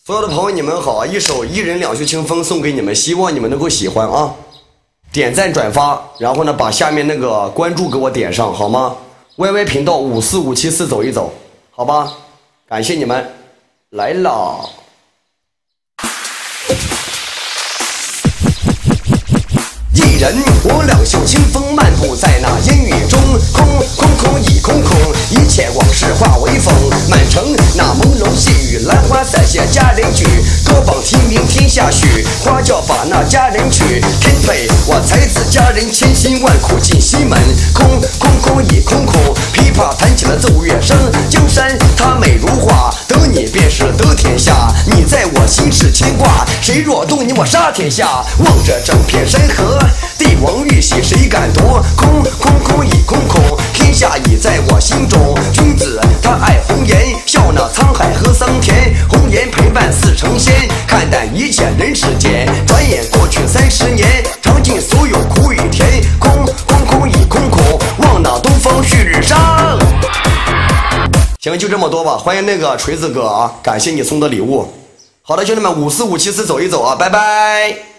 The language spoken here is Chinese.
所有的朋友，你们好！一首《一人两袖清风》送给你们，希望你们能够喜欢啊！点赞转发，然后呢，把下面那个关注给我点上，好吗？YY 频道54574走一走，好吧？感谢你们，来了。一人我两袖清风，漫步在那烟雨中，空空空亦空空，一切往事化为风。满城那朦胧细雨，兰花洒下佳人曲，歌榜题名天下许，花轿把那佳人娶。天配我才子佳人，千辛万苦进西门，空空空亦空空，琵琶弹起了奏乐声。江山她美如画，得你便是得天下，你在我心是牵挂，谁若动你我杀天下。望着整片山河，帝王玉玺谁敢夺？空空空亦空空，天下已在我心中。君子他爱红颜，笑纳沧海和桑田。红颜陪伴似成仙，看淡一切人世间。转眼过去30年，尝尽所有苦与甜。空空空亦空空，望那东方旭日升。行，就这么多吧。欢迎那个锤子哥啊，感谢你送的礼物。好的，兄弟们，54574走一走啊，拜拜。